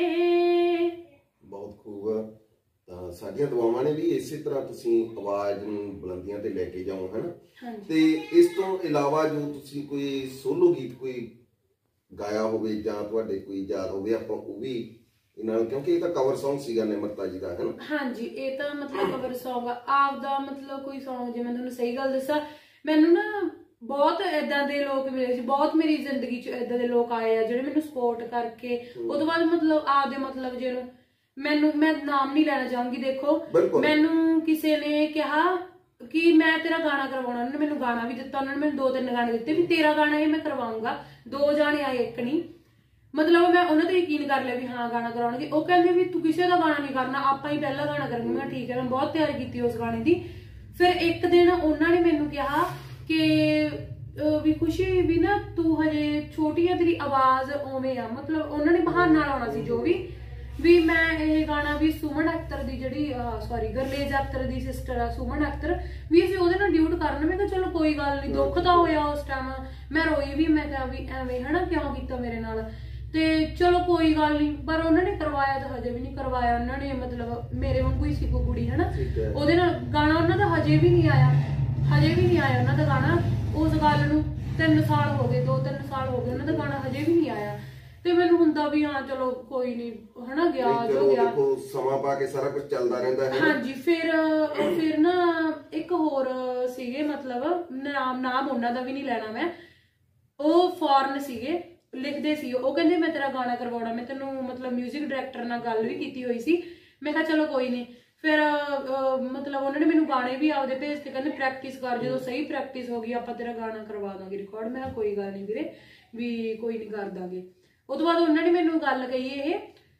ਬਹੁਤ ਖੂਬ। ਤਾਂ ਸਾਡੀਆਂ ਦੁਆਵਾਂ ਨੇ ਵੀ ਇਸੇ ਤਰ੍ਹਾਂ ਤੁਸੀਂ ਆਵਾਜ਼ ਨੂੰ ਬੁਲੰਦੀਆਂ ਤੇ ਲੈ ਕੇ ਜਾਓ, ਹੈ ਨਾ। ਤੇ ਇਸ ਤੋਂ ਇਲਾਵਾ ਜੋ ਤੁਸੀਂ ਕੋਈ ਸੋਲੋ ਗੀਤ ਕੋਈ ਗਾਇਆ ਹੋਵੇ ਜਾਂ ਤੁਹਾਡੇ ਕੋਈ ਯਾਦ ਹੋਵੇ, ਆਪਾਂ ਉਹ ਵੀ ਨਾਲ, ਕਿਉਂਕਿ ਇਹ ਤਾਂ ਕਵਰ Song ਸੀਗਾ ਨਿਮਰਤਾ ਜੀ ਦਾ, ਹੈ ਨਾ? ਹਾਂਜੀ, ਇਹ ਤਾਂ ਮਤਲਬ ਕਵਰ Song ਆ ਆਪਦਾ, ਮਤਲਬ ਕੋਈ Song, ਜੇ ਮੈਂ ਤੁਹਾਨੂੰ ਸਹੀ ਗੱਲ ਦੱਸਾਂ, ਮੈਨੂੰ ਨਾ ਬਹੁਤ ਏਦਾਂ ਦੇ ਲੋਕ ਮਿਲੇ ਸੀ, ਬਹੁਤ ਮੇਰੀ ਜ਼ਿੰਦਗੀ 'ਚ ਏਦਾਂ ਦੇ ਲੋਕ ਆਏ ਆ ਜਿਹੜੇ ਮੈਨੂੰ ਸਪੋਰਟ ਕਰਕੇ ਉਹ ਤੋਂ ਬਾਅਦ ਮਤਲਬ ਆਪਦੇ ਮਤਲਬ ਜਿਹਨੂੰ ਮੈਨੂੰ, ਮੈਂ ਨਾਮ ਨਹੀਂ ਲੈਣਾ ਚਾਹੂੰਗੀ, ਦੇਖੋ ਮੈਨੂੰ ਕਿਸੇ ਨੇ ਕਿਹਾ ਕਿ ਮੈਂ ਤੇਰਾ ਗਾਣਾ ਕਰਵਾਉਣਾ, ਉਹਨਾਂ ਨੇ ਮੈਨੂੰ ਗਾਣਾ ਵੀ ਦਿੱਤਾ, ਉਹਨਾਂ ਨੇ ਮੈਨੂੰ 2-3 ਗਾਣੇ ਦਿੱਤੇ ਵੀ ਤੇਰਾ ਗਾਣਾ ਇਹ ਮੈਂ ਕਰਵਾਉਂਗਾ। 2 ਜਾਣੇ ਆਏ, ਇੱਕ ਨਹੀਂ, ਮਤਲਬ ਮੈਂ ਉਹਨਾਂ ਤੇ ਯਕੀਨ ਕਰ ਲਿਆ ਵੀ ਹਾਂ ਗਾਣਾ ਕਰਾਉਣਗੇ। ਉਹ ਕਹਿੰਦੇ ਵੀ ਤੂੰ ਕਿਸੇ ਦਾ ਗਾਣਾ ਨਹੀਂ ਕਰਨਾ, ਆਪਾਂ ਹੀ ਪਹਿਲਾ ਗਾਣਾ ਕਰਾਂਗੇ। ਮੈਂ ਠੀਕ ਹੈ, ਮੈਂ ਬਹੁਤ ਤਿਆਰੀ ਕੀਤੀ ਉਸ ਗਾਣੇ ਦੀ। ਫਿਰ ਇੱਕ ਦਿਨ ਉਹਨਾਂ ਨੇ ਮੈਨੂੰ ਕਿਹਾ ਕਿ ਵੀ ਖੁਸ਼ੀ ਵੀ ਨਾ ਤੂੰ ਹਜੇ ਛੋਟੀ ਆ, ਤੇਰੀ ਆਵਾਜ਼ ਉਵੇਂ ਆ, ਮਤਲਬ ਉਹਨਾਂ ਨੇ ਬਹਾਨਾ ਲਾਉਣਾ ਸੀ ਜੋ ਵੀ ਮੈਂ ਇਹ ਗਾਣਾ ਵੀ ਸੁਮਨ ਅਖਤਰ ਦੀ ਜਿਹੜੀ ਸੌਰੀ ਗੁਰਲੇਜ ਅਖਤਰ ਦੀ ਸਿਸਟਰ ਆ ਸੁਮਨ ਅਖਤਰ, ਵੀ ਅਸੀਂ ਉਹਦੇ ਨਾਲ ਡਿਊਟ ਕਰਨਾ। ਮੈਂ ਕਿਹਾ ਚਲੋ ਕੋਈ ਗੱਲ ਨਹੀਂ, ਦੁੱਖ ਤਾਂ ਹੋਇਆ ਉਸ ਟਾਈਮ, ਮੈਂ ਰੋਈ ਵੀ, ਮੈਂ ਕਿਹਾ ਵੀ ਐਵੇਂ ਹਨਾ ਕਿਉਂ ਕੀਤਾ ਮੇਰੇ ਨਾਲ, ਤੇ ਚਲੋ ਕੋਈ ਗੱਲ ਨਹੀਂ। ਪਰ ਉਹਨਾਂ ਨੇ ਕਰਵਾਇਆ ਤਾਂ ਹਜੇ ਵੀ ਨਹੀਂ ਕਰਵਾਇਆ, ਉਹਨਾਂ ਨੇ ਮਤਲਬ ਮੇਰੇ ਵਾਂਗੂ ਹੀ ਸੀ ਕੋਈ ਕੁੜੀ ਹਨਾ, ਉਹਦੇ ਨਾਲ ਗਾਣਾ ਉਹਨਾਂ ਦਾ ਹਜੇ ਵੀ ਨਹੀਂ ਆਇਆ, ਹਜੇ ਵੀ ਨਹੀਂ ਆਇਆ ਉਹਨਾਂ ਦਾ ਗਾਣਾ। ਉਸ ਗੱਲ ਨੂੰ 3 ਸਾਲ ਹੋ ਗਏ, 2-3 ਸਾਲ ਹੋ ਗਏ, ਉਹਨਾਂ ਦਾ ਗਾਣਾ ਹਜੇ ਵੀ ਨਹੀਂ ਆਇਆ। ਤੇ ਮੈਨੂੰ ਹੁੰਦਾ ਵੀ ਹਾਂ ਚਲੋ ਕੋਈ ਨਹੀਂ ਹਨਾ, ਗਿਆ ਜੋ ਗਿਆ, ਸਮਾਂ ਪਾ ਕੇ ਸਾਰਾ ਕੁਝ ਚੱਲਦਾ ਰਹਿੰਦਾ ਹੈ। ਹਾਂਜੀ, ਫਿਰ ਨਾ ਇੱਕ ਹੋਰ ਸੀਗੇ, ਮਤਲਬ ਨਾਮ ਉਹਨਾਂ ਦਾ ਵੀ ਨਹੀਂ ਲੈਣਾ ਮੈਂ, ਉਹ ਫੋਰਨ ਸੀਗੇ, ਲਿਖਦੇ ਸੀ। ਉਹ ਕਹਿੰਦੇ ਮੈਂ ਤੇਰਾ ਗਾਣਾ ਕਰਵਾਉਣਾ, ਮੈਂ ਤੈਨੂੰ ਮਤਲਬ ਮਿਊਜ਼ਿਕ ਡਾਇਰੈਕਟਰ ਨਾਲ ਗੱਲ ਵੀ ਕੀਤੀ ਹੋਈ ਸੀ। ਮੈਂ ਕਿਹਾ ਚਲੋ ਕੋਈ ਨਹੀਂ। ਫਿਰ ਮਤਲਬ ਉਹਨਾਂ ਨੇ ਮੈਨੂੰ ਗਾਣੇ ਵੀ ਆਪਦੇ ਭੇਜਤੇ, ਕਹਿੰਦੇ ਪ੍ਰੈਕਟਿਸ ਕਰ, ਜਦੋਂ ਸਹੀ ਪ੍ਰੈਕਟਿਸ ਹੋ ਗਈ ਆਪਾਂ ਤੇਰਾ ਗਾਣਾ ਕਰਵਾ ਦਾਂਗੇ ਰਿਕਾਰਡ। ਮੈਂ ਕਿਹਾ ਕੋਈ ਗੱਲ ਨਹੀਂ ਵੀਰੇ, ਵੀ ਕੋਈ ਨਹੀਂ ਕਰ ਦਾਂਗੇ। ਉਹ ਤੋਂ ਬਾਅਦ ਉਹਨਾਂ ਨੇ ਮੈਨੂੰ ਗੱਲ ਕਹੀ ਇਹ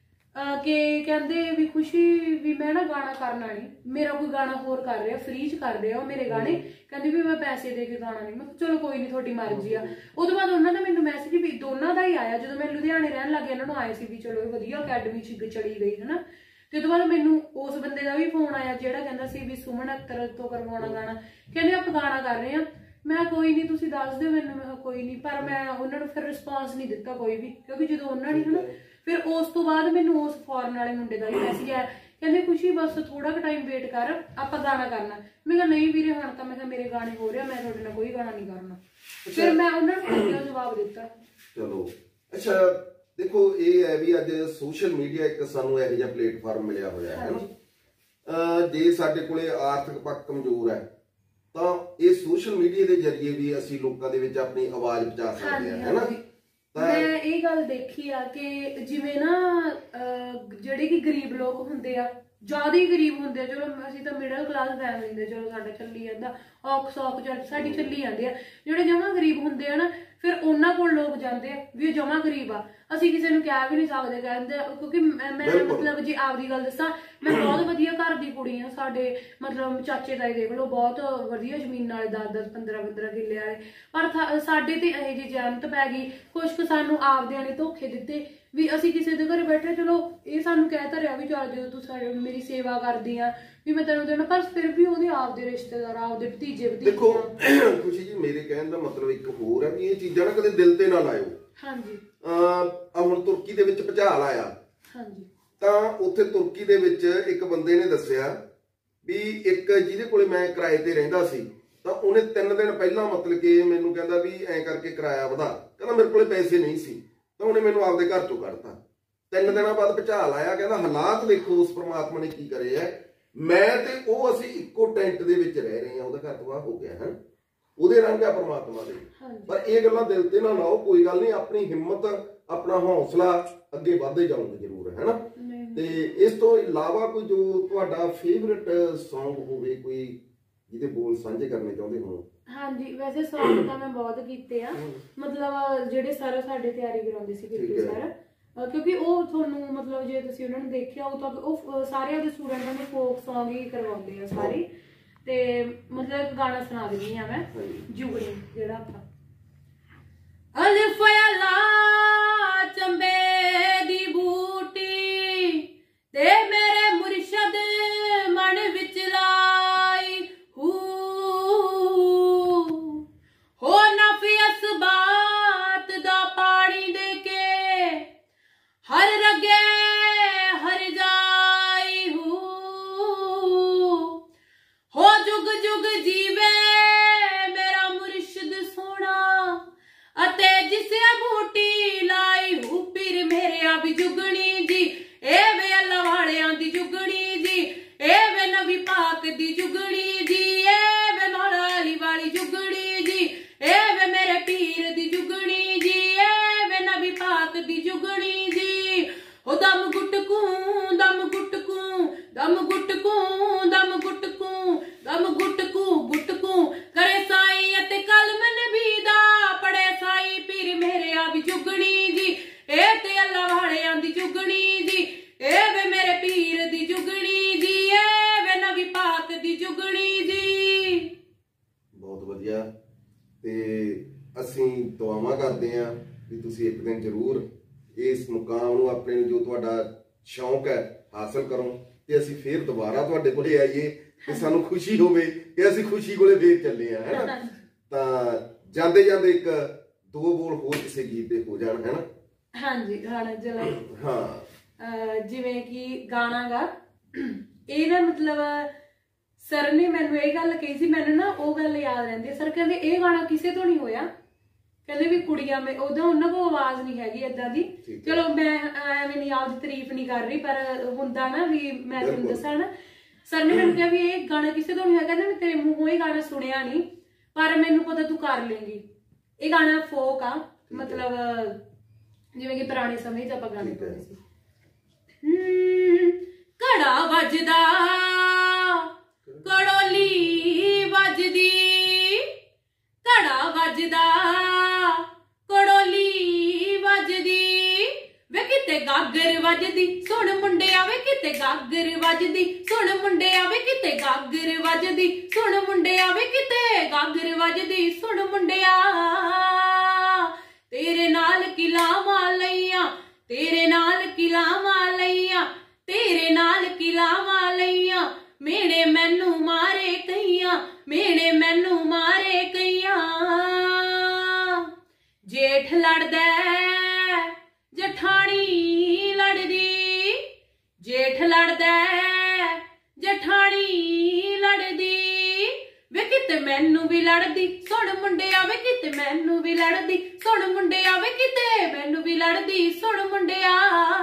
ਕਿ ਕਹਿੰਦੇ ਵੀ ਖੁਸ਼ੀ ਵੀ ਮੈਂ ਨਾ ਗਾਣਾ ਕਰਨਾ ਨਹੀਂ, ਮੇਰਾ ਕੋਈ ਗਾਣਾ ਹੋਰ ਕਰ ਰਿਹਾ, ਫ੍ਰੀ 'ਚ ਕਰ ਰਿਹਾ ਉਹ ਮੇਰੇ ਗਾਣੇ, ਕਹਿੰਦੇ ਵੀ ਮੈਂ ਪੈਸੇ ਦੇ ਕੇ ਗਾਣਾ ਨਹੀਂ। ਮੈਂ ਚਲੋ ਕੋਈ ਨਹੀਂ, ਤੁਹਾਡੀ ਮਰਜ਼ੀ ਆ। ਉਹ ਤੋਂ ਬਾਅਦ ਉਹਨਾਂ ਦਾ ਮੈਨੂੰ ਮੈਸੇਜ ਵੀ ਦੋਨਾਂ ਦਾ ਹੀ ਆਇਆ, ਜਦੋਂ ਮੈਂ ਲੁਧਿਆਣੇ ਰਹਿਣ ਲੱਗ ਗਈ ਇਹਨਾਂ ਨੂੰ ਆਏ ਸੀ ਵੀ ਚਲੋ ਇਹ ਵਧੀਆ ਅਕੈਡਮੀ 'ਚ ਚਲੀ ਗਈ ਹਨਾ। ਤੇ ਉਹ ਤੋਂ ਬਾਅਦ ਮੈਨੂੰ ਉਸ ਬੰਦੇ ਦਾ ਵੀ ਫੋਨ ਆਇਆ ਜਿਹੜਾ ਕਹਿੰਦਾ ਸੀ ਵੀ ਸੁਮਨ ਅਖਤਰ ਤੋਂ ਕਰਵਾਉਣਾ ਗਾਣਾ, ਕਹਿੰਦੇ ਆਪਾਂ ਗਾਣਾ ਕਰ ਰਹੇ ਹਾਂ। ਮੈਂ ਕੋਈ ਨਹੀਂ, ਤੁਸੀਂ ਦੱਸ ਦਿਓ ਮੈਨੂੰ। ਮੈਂ ਕਿਹਾ ਕੋਈ ਨਹੀਂ, ਪਰ ਮੈਂ ਉਹਨਾਂ ਨੂੰ ਫਿਰ ਰਿਸਪੌਂਸ ਨਹੀਂ ਦਿੱਤਾ ਕੋਈ ਵੀ, ਕਿਉਂਕਿ ਜਦੋਂ ਉਹਨਾਂ ਨੇ ਹਨਾ, ਫਿਰ ਉਸ ਤੋਂ ਬਾਅਦ ਮੈਨੂੰ ਉਸ ਫੋਰਨ ਵਾਲੇ ਮੁੰਡੇ ਦਾ ਵੀ ਮੈਸੇਜ ਆਇਆ, ਕਹਿੰਦੇ ਖੁਸ਼ੀ ਬਸ ਥੋੜਾ ਕੁ ਟਾਈਮ ਵੇਟ ਕਰ, ਆਪਾਂ ਗਾਣਾ ਕਰਨਾ। ਮੈਂ ਕਿਹਾ ਨਹੀਂ ਵੀਰੇ ਹੁਣ ਤਾਂ, ਮੈਂ ਕਿਹਾ ਮੇਰੇ ਗਾਣੇ ਹੋ ਰਿਹਾ, ਮੈਂ ਤੁਹਾਡੇ ਨਾਲ ਕੋਈ ਗਾਣਾ ਨਹੀਂ ਕਰਨਾ। ਫਿਰ ਮੈਂ ਉਹਨਾਂ ਨੂੰ ਜਵਾਬ ਦਿੱਤਾ। ਚਲੋ ਅੱਛਾ, ਦੇਖੋ ਇਹ ਹੈ ਵੀ ਅੱਜ ਸੋਸ਼ਲ ਮੀਡੀਆ ਇੱਕ ਸਾਨੂੰ ਇਹੋ ਜਿਹਾ ਪਲੇਟਫਾਰਮ ਮਿਲਿਆ ਹੋਇਆ ਹੈ ਨਾ, ਜੇ ਸਾਡੇ ਕੋਲੇ ਆਰਥਿਕ ਪੱਖ ਕਮਜ਼ੋਰ ਹੈ ਤਾਂ ਇਹ ਸੋਸ਼ਲ ਮੀਡੀਆ ਦੇ ਜ਼ਰੀਏ ਵੀ ਅਸੀਂ ਲੋਕਾਂ ਦੇ ਵਿੱਚ ਆਪਣੀ ਆਵਾਜ਼ ਪਹੁੰਚਾ ਸਕਦੇ ਹਾਂ, ਹੈ ਨਾ। ਮੈਂ ਇਹ ਗੱਲ ਦੇਖੀ ਆ ਕਿ ਜਿਵੇਂ ਨਾ ਜਿਹੜੇ ਕਿ ਗਰੀਬ ਲੋਕ ਹੁੰਦੇ ਆ, ਜ਼ਿਆਦਾ ਹੀ ਗਰੀਬ ਹੁੰਦੇ ਆ, ਚਲੋ ਅਸੀਂ ਤਾਂ ਮਿਡਲ ਕਲਾਸ ਫੈਮਿਲੀ ਦੇ, ਚਲੋ ਸਾਡਾ ਚੱਲੀ ਜਾਂਦਾ, ਔਖ ਸੌਖ ਸਾਡੀ ਚੱਲੀ ਜਾਂਦੀ ਆ। ਜਿਹੜੇ ਜਮਾਂ ਗਰੀਬ ਹੁੰਦੇ ਆ ਨਾ, ਫਿਰ ਉਹਨਾਂ ਕੋਲ ਲੋਕ ਜਾਂਦੇ ਆ ਵੀ ਉਹ ਜਮਾਂ ਗਰੀਬ ਆ, ਅਸੀਂ ਕਿਸੇ ਨੂੰ ਕਹਿ ਵੀ ਨਹੀਂ ਸਕਦੇ, ਕਹਿੰਦੇ, ਕਿਉਂਕਿ ਮੈਂ ਮਤਲਬ ਜੇ ਆਪਦੀ ਗੱਲ ਦੱਸਾਂ, ਮੈਂ ਬਹੁਤ ਵਧੀਆ ਘਰ ਦੀ ਕੁੜੀ ਆ। ਸਾਡੇ ਮਤਲਬ ਚਾਚੇ ਤਾਏ ਦੇਖ ਲਓ, ਬਹੁਤ ਵਧੀਆ ਜ਼ਮੀਨ ਵਾਲੇ, 10-10 15-15 ਕਿੱਲੇ ਵਾਲੇ, ਪਰ ਸਾਡੇ ਤੇ ਇਹੋ ਜਿਹੀ ਜਹਿਮਤ ਪੈ ਗਈ। ਕੁਛ ਕੁ ਸਾਨੂੰ ਆਪਦਿਆਂ ਨੇ ਧੋਖੇ ਦਿੱਤੇ ਵੀ ਅਸੀਂ ਕਿਸੇ ਦੇ ਘਰੇ ਬੈਠੇ, ਚਲੋ ਇਹ ਸਾਨੂੰ ਕਹਿ ਤਾਂ ਰਿਹਾ ਵੀ ਚੱਲ ਜਦੋਂ ਤੂੰ ਮੇਰੀ ਸੇਵਾ ਕਰਦੀ ਆ ਵੀ ਮੈਂ ਤੈਨੂੰ ਦੇਣਾ, ਪਰ ਫਿਰ ਵੀ ਉਹਦੇ ਆਪਦੇ ਰਿਸ਼ਤੇਦਾਰ, ਆਪਦੇ ਭਤੀਜੇ ਦੇਖੋ ਖੁਸ਼ੀ ਜੀ, ਮੇਰੇ ਕਹਿਣ ਦਾ ਮਤਲਬ ਇੱਕ ਹੋਰ ਹੈ ਵੀ ਇਹ ਚੀਜ਼ਾਂ ਨਾ ਕਦੇ ਦਿਲ ਤੇ ਨਾ ਲਾਇਓ। ਹਾਂਜੀ, ਹੁਣ ਤੁਰਕੀ ਦੇ ਵਿੱਚ ਭੁਚਾਲ ਆਇਆ, ਹਾਂਜੀ, ਤਾਂ ਉੱਥੇ ਤੁਰਕੀ ਦੇ ਵਿੱਚ ਇੱਕ ਬੰਦੇ ਨੇ ਦੱਸਿਆ ਵੀ ਇੱਕ ਜਿਹਦੇ ਕੋਲੇ ਮੈਂ ਕਿਰਾਏ ਤੇ ਰਹਿੰਦਾ ਸੀ, ਤਾਂ ਉਹਨੇ 3 ਦਿਨ ਪਹਿਲਾਂ ਮਤਲਬ ਕਿ ਮੈਨੂੰ ਕਹਿੰਦਾ ਵੀ ਐਂ ਕਰਕੇ ਕਿਰਾਇਆ ਵਧਾ, ਕਹਿੰਦਾ ਮੇਰੇ ਕੋਲੇ ਪੈਸੇ ਨਹੀਂ ਸੀ, ਤਾਂ ਉਹਨੇ ਮੈਨੂੰ ਆਪਦੇ ਘਰ ਚੋਂ ਕੱਢਤਾ। 3 ਦਿਨਾਂ ਬਾਅਦ ਭੁਚਾਲ ਆਇਆ, ਕਹਿੰਦਾ ਹਾਲਾਤ ਦੇਖੋ ਉਸ ਪ੍ਰਮਾਤਮਾ ਨੇ ਕੀ ਕਰੇ ਹੈ, ਮੈਂ ਤੇ ਉਹ ਅਸੀਂ ਇੱਕੋ ਟੈਂਟ ਦੇ ਵਿੱਚ ਰਹਿ ਰਹੇ ਹਾਂ, ਉਹਦਾ ਘਰ ਤਬਾਹ ਹੋ ਗਿਆ ਹੈ, ਉਹਦੇ ਰੰਗ ਆ ਪ੍ਰਮਾਤਮਾ ਦੇ। ਪਰ ਇਹ ਗੱਲਾਂ ਦਿਲ ਤੇ ਨਾ ਲਾਓ, ਕੋਈ ਗੱਲ ਨਹੀਂ, ਆਪਣੀ ਹਿੰਮਤ, ਆਪਣਾ ਹੌਸਲਾ, ਅੱਗੇ ਵੱਧਦੇ ਜਾਓਗੇ ਜ਼ਰੂਰ, ਹੈ ਨਾ। ਤੇ ਇਸ ਤੋਂ ਇਲਾਵਾ ਕੋਈ ਜੋ ਤੁਹਾਡਾ ਫੇਵਰਿਟ Song ਹੋਵੇ, ਕੋਈ ਜਿਹਦੇ ਬੋਲ ਸਾਂਝੇ ਕਰਨੇ ਚਾਹੁੰਦੇ ਹੋ? ਹਾਂਜੀ, ਵੈਸੇ Song ਤਾਂ ਮੈਂ ਬਹੁਤ ਕੀਤੇ ਆ, ਮਤਲਬ ਜਿਹੜੇ ਸਰ ਸਾਡੇ ਤਿਆਰੀ ਕਰਾਉਂਦੇ ਸੀ ਕਿਰਤੀ ਸਰ, ਕਿਉਂਕਿ ਉਹ ਤੁਹਾਨੂੰ ਮਤਲਬ ਜੇ ਤੁਸੀਂ ਉਹਨਾਂ ਨੂੰ ਦੇਖਿਆ ਉਹ ਤਾਂ ਉਹ ਸਾਰੇ ਉਹਦੇ ਸਟੂਡੈਂਟਾਂ ਨੂੰ ਫੋਕ Song ਹੀ ਕਰਵਾਉਂਦੇ ਆ ਸਾਰੇ। ਤੇ ਮਤਲਬ ਇੱਕ ਗਾਣਾ ਸੁਣਾ ਦਿੰਦੀ ਆ ਮੈਂ, ਜੁਗਣੀ, ਜਿਹੜਾ ਆਪਾਂ ਅਲਫ ਅੱਲਾ ਚੰਬੇ ਦੀ ਬੂਟੀ ਤੇ ਮੇਰੇ ਮੁਰਸ਼ਦ ਮਨ ਵਿੱਚ ਲਾਈ, ਹੋ ਨਫੀ ਅਸਬਾਤ ਦਾ ਪਾਣੀ ਦੇ ਕੇ ਹਰ ਰਗੇ ਹਰ ਜਾਈ, ਹੋ ਜੁਗ ਜੁਗ ਜੀਵੇ ਮੇਰਾ ਮੁਰਸ਼ਿਦ ਸੋਹਣਾ, ਅਤੇ ਜਿਸ ਬੂਟੀ ਅਸੀਂ ਦੁਆਵਾਂ ਕਰਦੇ ਹਾਂ ਵੀ ਤੁਸੀਂ ਇੱਕ ਦਿਨ ਜ਼ਰੂਰ ਇਸ ਮੁਕਾਮ ਨੂੰ ਆਪਣੇ ਜੋ ਤੁਹਾਡਾ ਸ਼ੌਂਕ ਹੈ ਹਾਸਲ ਕਰੋ ਤੇ ਅਸੀਂ ਫੇਰ ਦੁਬਾਰਾ ਤੁਹਾਡੇ ਕੋਲੇ ਆਈਏ ਤੇ ਸਾਨੂੰ ਖੁਸ਼ੀ ਹੋਵੇ ਕਿ ਅਸੀਂ ਖੁਸ਼ੀ ਕੋਲੇ ਫੇਰ ਚੱਲੇ ਆ, ਹੈ ਨਾ। ਤਾਂ ਜਾਂਦੇ ਜਾਂਦੇ ਇੱਕ ਦੋ ਬੋਲ ਹੋਰ ਕਿਸੇ ਗੀਤ ਦੇ ਹੋ ਜਾਣ, ਹੈ ਨਾ। ਹਾਂਜੀ, ਗਾਣਾ ਚਲਾ। ਹਾਂ, ਜਿਵੇਂ ਕਿ ਗਾਣਾ ਗਾ ਇਹ ਨਾ ਮਤਲਬ ਸਰ ਨੇ ਮੈਨੂੰ ਇਹ ਗੱਲ ਕਹੀ ਸੀ, ਮੈਨੂੰ ਨਾ ਉਹ ਗੱਲ ਯਾਦ ਰਹਿੰਦੀ ਹੈ। ਸਰ ਕਹਿੰਦੇ ਇਹ ਗਾਣਾ ਕਿਸੇ ਤੋਂ ਨਹੀਂ ਹੋਇਆ, ਕਹਿੰਦੇ ਵੀ ਕੁੜੀਆਂ ਮੇ ਉਦੋਂ ਉਹਨਾਂ ਕੋਲ ਆਵਾਜ਼ ਨਹੀਂ ਹੈਗੀ ਏਦਾਂ ਦੀ। ਚਲੋ ਮੈਂ ਐਵੇਂ ਨਹੀਂ ਆਪਦੀ ਤਾਰੀਫ ਨਹੀਂ ਕਰ ਰਹੀ, ਪਰ ਹੁੰਦਾ ਨਾ ਵੀ ਮੈਂ ਤੁਹਾਨੂੰ ਦੱਸਾਂ ਨਾ, ਸਰ ਨੇ ਮੈਨੂੰ ਕਿਹਾ ਵੀ ਇਹ ਗਾਣਾ ਕਿਸੇ ਤੋਂ ਨਹੀਂ ਹੋਇਆ। ਕਹਿੰਦਾ ਮੈਂ ਤੇਰੇ ਮੂੰਹੋਂ ਇਹ ਗਾਣਾ ਸੁਣਿਆ ਨਹੀਂ, ਪਰ ਮੈਨੂੰ ਪਤਾ ਤੂੰ ਕਰ ਲੇਂਗੀ। ਇਹ ਗਾਣਾ ਫੋਕ ਆ, ਮਤਲਬ ਜਿਵੇਂ ਕਿ ਪੁਰਾਣੇ ਸਮੇਂ 'ਚ ਆਪਾਂ ਗਾਣੇ ਗਾਉਂਦੇ ਸੀ। ਘੜਾ ਵੱਜਦਾ ਕੜੋਲੀ ਵੱਜਦੀ, ਘੜਾ ਵੱਜਦਾ ਕੜੋਲੀ ਵੱਜਦੀ, ਵੇ ਕਿਤੇ ਗਾਗਰ ਵੱਜਦੀ ਸੁਣ ਮੁੰਡਿਆ, ਵੇ ਕਿਤੇ ਗਾਗਰ ਵੱਜਦੀ ਸੁਣ ਮੁੰਡਿਆ, ਵੇ ਕਿਤੇ ਗਾਗਰ ਵੱਜਦੀ ਸੁਣ ਮੁੰਡਿਆ, ਵੇ ਕਿਤੇ ਗਾਗਰ ਵੱਜਦੀ ਸੁਣ ਮੁੰਡਿਆ। ਤੇਰੇ ਨਾਲ ਕਿਲਾਵਾਂ ਲਈਆਂ, ਤੇਰੇ ਨਾਲ ਕਿਲਾਵਾਂ ਲਈਆਂ, ਤੇਰੇ ਨਾਲ ਕਿਲਾਵਾਂ ਲਈਆਂ, ਮੇਣੇ ਮੈਨੂੰ ਮਾਰੇ ਕਈਆਂ, ਮੇਣੇ ਮੈਨੂੰ ਮਾਰੇ ਕਈਆਂ। ਜੇਠ ਲੜਦਾ ਜਠਾਣੀ ਲੜਦੀ, ਜੇਠ ਲੜਦਾ ਜਠਾਣੀ ਲੜਦੀ, ਵੇ ਕਿਤੇ ਮੈਨੂੰ ਵੀ ਲੜਦੀ ਸੁਣ ਮੁੰਡਿਆ, ਵੇ ਕਿਤੇ ਮੈਨੂੰ ਵੀ ਲੜਦੀ ਸੁਣ ਮੁੰਡਿਆ, ਵੇ ਕਿਤੇ ਮੈਨੂੰ ਵੀ ਲੜਦੀ ਸੁਣ ਮੁੰਡਿਆ।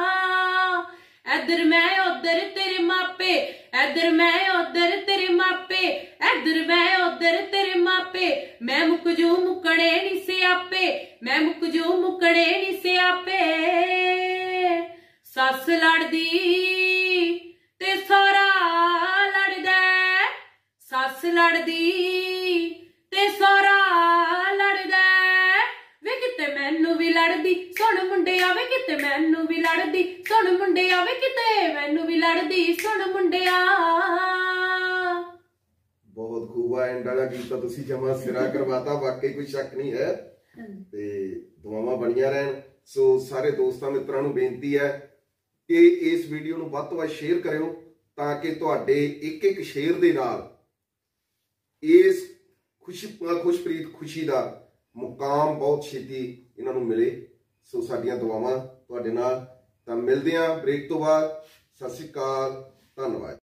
ਇੱਧਰ ਮੈਂ ਉੱਧਰ ਤੇਰੇ ਮਾਪੇ, ਇੱਧਰ ਮੈਂ ਉੱਧਰ ਤੇਰੇ ਮਾਪੇ, ਇੱਧਰ ਮੈਂ ਉੱਧਰ ਤੇਰੇ ਮਾਪੇ, ਮੈਂ ਮੁੱਕ ਜੂ ਮੁੱਕਣੇ ਨੀ ਸਿਆਪੇ, ਮੈਂ ਮੁੱਕ ਜੂ ਮੁੱਕਣੇ ਨੀ ਸਿਆਪੇ। ਸੱਸ ਲੜਦੀ ਤੇ ਸਹੁਰਾ ਲੜਦਾ, ਸੱਸ ਲੜਦੀ ਤੇ ਸਹੁਰਾ ਲੜਦਾ, ਵੇ ਕਿਤੇ ਮੈਨੂੰ ਵੀ ਲੜਦੀ ਸੁਣ ਮੁੰਡਿਆ, ਵੇ ਕਿਤੇ ਮੈਨੂੰ ਵੀ ਲੜਦੀ ਸੁਣ ਮੁੰਡਿਆ, ਵੇ ਕਿਤੇ ਮੈਨੂੰ ਵੀ ਲੜਦੀ ਸੁਣ ਮੁੰਡਿਆ। ਬਹੁਤ ਖੂਬ ਆ। ਐਂਡ ਵਾਲਾ ਗੀਤ ਤਾਂ ਤੁਸੀਂ ਜਮਾ ਸਿਰਾ ਕਰਵਾਤਾ, ਵਾਕਈ ਕੋਈ ਸ਼ੱਕ ਨਹੀਂ ਹੈ। ਤੇ ਦੁਆਵਾਂ ਬਣੀਆਂ ਰਹਿਣ। ਸੋ ਸਾਰੇ ਦੋਸਤਾਂ ਮਿੱਤਰਾਂ ਨੂੰ ਬੇਨਤੀ ਹੈ ਕਿ ਇਸ ਵੀਡੀਓ ਨੂੰ ਵੱਧ ਤੋਂ ਵੱਧ ਸ਼ੇਅਰ ਕਰਿਓ, ਤਾਂ ਕਿ ਤੁਹਾਡੇ ਇੱਕ ਇੱਕ ਸ਼ੇਅਰ ਦੇ ਨਾਲ ਇਸ ਖੁਸ਼ਪ੍ਰੀਤ ਖੁਸ਼ੀ ਦਾ ਮੁਕਾਮ ਬਹੁਤ ਛੇਤੀ ਇਹਨਾਂ ਨੂੰ ਮਿਲੇ। ਸੋ ਸਾਡੀਆਂ ਦੁਆਵਾਂ ਤੁਹਾਡੇ ਨਾਲ। ਤਾਂ ਮਿਲਦੇ ਹਾਂ ਬ੍ਰੇਕ ਤੋਂ ਬਾਅਦ। ਸਤਿ ਸ਼੍ਰੀ ਅਕਾਲ, ਧੰਨਵਾਦ।